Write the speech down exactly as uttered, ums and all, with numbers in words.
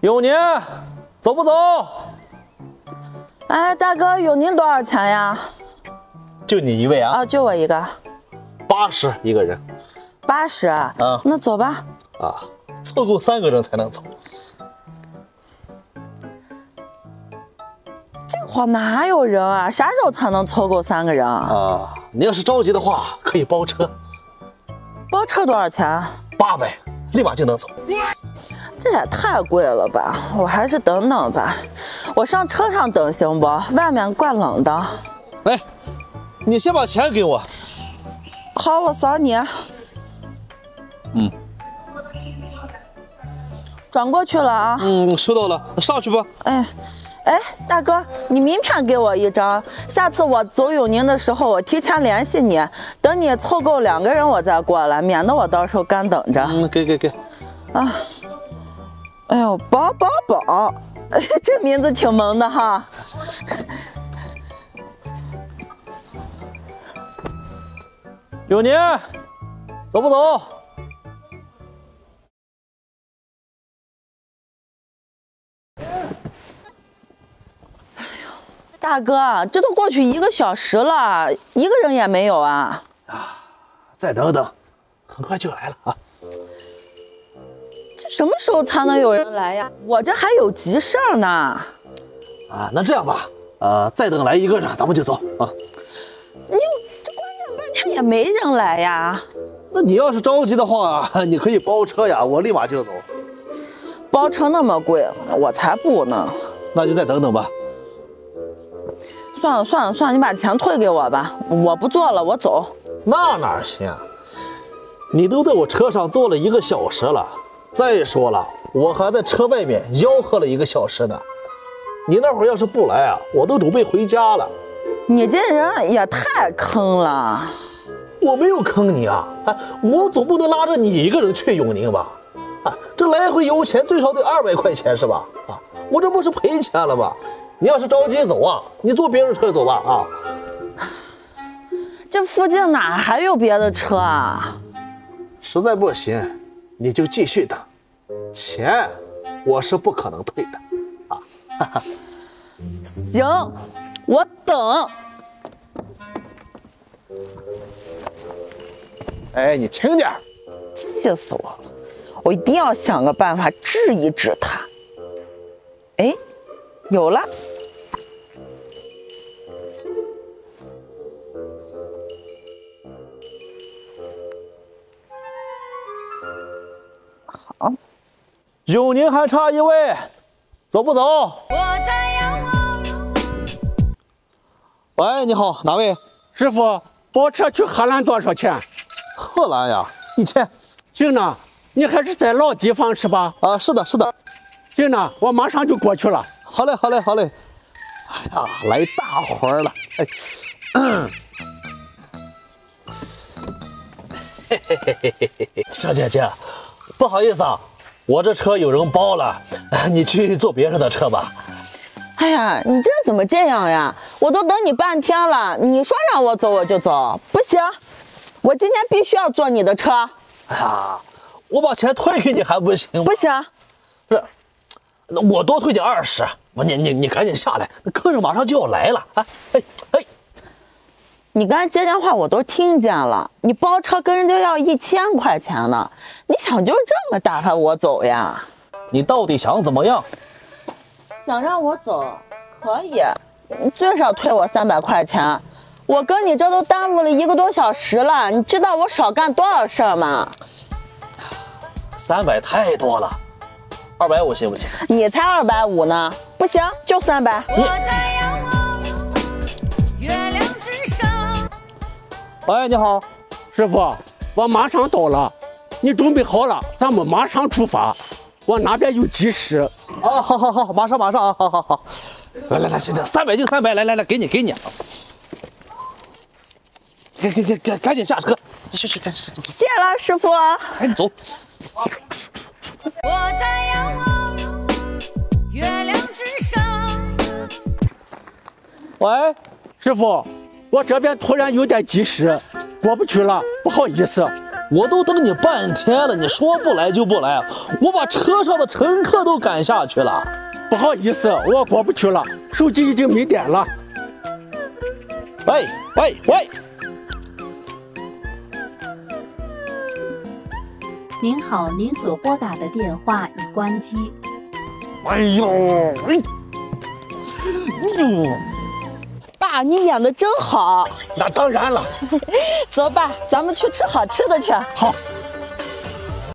永宁，走不走？ 哎，大哥，永宁多少钱呀？ 就你一位啊？ 啊，就我一个。 八十一个人。 八十？啊，那走吧。 啊，凑够三个人才能走。 这会哪有人啊？啥时候才能凑够三个人啊？ 啊，你要是着急的话，可以包车。 包车多少钱？ 八百，立马就能走。 这也太贵了吧！我还是等等吧。我上车上等行不？外面怪冷的。 来，你先把钱给我。 好，我扫你。 嗯。 转过去了啊。 嗯，收到了，上去吧。 哎。哎，大哥，你名片给我一张，下次我走永宁的时候，我提前联系你，等你凑够两个人我再过来，免得我到时候干等着。 嗯，给给给。 啊，哎呦，宝宝宝，这名字挺萌的哈。 永宁，走不走？ 大哥，这都过去一个小时了，一个人也没有啊！ 啊，再等等，很快就来了啊！ 这什么时候才能有人来呀？我这还有急事儿呢。 啊，那这样吧，呃，再等来一个人，咱们就走啊。 你这关键半天也没人来呀。 那你要是着急的话，你可以包车呀，我立马就走。 包车那么贵，我才不呢。 那就再等等吧。 算了算了算了，你把钱退给我吧，我不坐了，我走。 那哪行？你都在我车上坐了一个小时了，再说了，我还在车外面吆喝了一个小时呢。你那会儿要是不来啊，我都准备回家了。 你这人也太坑了。 我没有坑你啊，哎，我总不能拉着你一个人去永宁吧？啊，这来回油钱最少得二百块钱是吧？啊，我这不是赔钱了吗？你要是着急走啊，你坐别人车走吧啊！ 这附近哪还有别的车啊？ 实在不行，你就继续等，钱我是不可能退的啊！哈哈。 行，我等。 哎，你轻点。 气死我了！我一定要想个办法治一治他。哎，有了。好， 永宁还差一位，走不走？我在仰望。喂，你好，哪位？ 师傅，包车去荷兰多少钱？ 荷兰呀，一千。 行呢，你还是在老地方是吧？ 啊，是的，是的。 行呢，我马上就过去了。 好嘞，好嘞，好嘞。哎呀，来大活儿了。哎，嗯。嘿嘿嘿嘿嘿嘿，小姐姐。不好意思啊，我这车有人包了，你去坐别人的车吧。 哎呀，你这怎么这样呀？我都等你半天了，你说让我走我就走，不行，我今天必须要坐你的车。 哎呀，我把钱退给你还不行吗？ 不行， 是，我多退点二十。你你你赶紧下来，客人马上就要来了啊！哎哎。 你刚才接电话我都听见了，你包车跟人家要一千块钱呢，你想就这么打发我走呀？ 你到底想怎么样？ 想让我走可以，你最少退我三百块钱。我跟你这都耽误了一个多小时了，你知道我少干多少事儿吗？ 三百太多了，二百五行不行？ 你才二百五呢，不行就三百。 你。喂，你好， 师傅，我马上到了，你准备好了，咱们马上出发。我那边有急事。 啊，好好好，马上马上啊，好好好。来来来，行行，三百就三百，来来来，给你给你。给给给给，赶紧下车，去去，赶紧走。 谢了，师傅。 赶紧走。 我在仰望月亮之上。 喂， 师傅。我这边突然有点急事，过不去了，不好意思， 我都等你半天了，你说不来就不来，我把车上的乘客都赶下去了。 不好意思，我过不去了，手机已经没电了。 喂喂喂！ 您好，您所拨打的电话已关机。 哎呦，哎，呦， 爸，你演的真好。 那当然了。 走吧，咱们去吃好吃的去。 好。